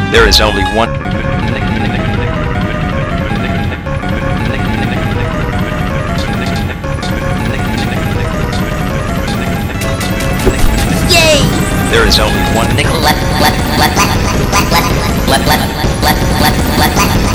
There is only one. Yay! There is only one nickel. Let